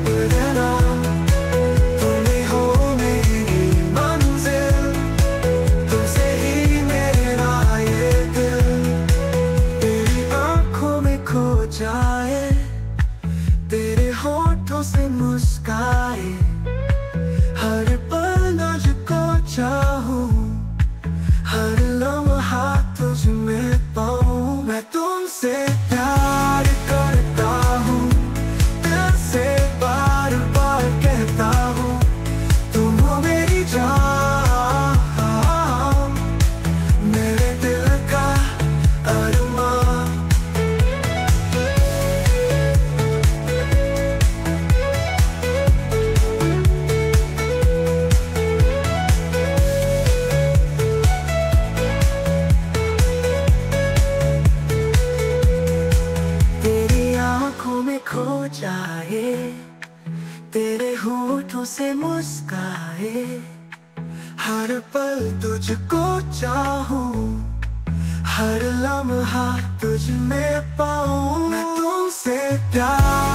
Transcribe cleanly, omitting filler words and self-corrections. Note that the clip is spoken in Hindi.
रहना, तुम ही हो मेरी मंजिल, तुमसे ही मेरा ये दिल। तेरी आंखों में खो जाए, तेरे होठों से मुस्काए, हर पल तुझको चाहूं, हर लम्हा तुझ में पाऊं। मैं तुमसे प्यार करता हूँ, दिल से बार बार कहता हूँ, तुम हो मेरी जान, मेरे दिल का अरमान। आँखों में खो जाए, तेरे होठों से मुस्काए, हर पल तुझको चाहूं, हर लम्हा तुझ में पाऊं। मैं तुमसे प्यार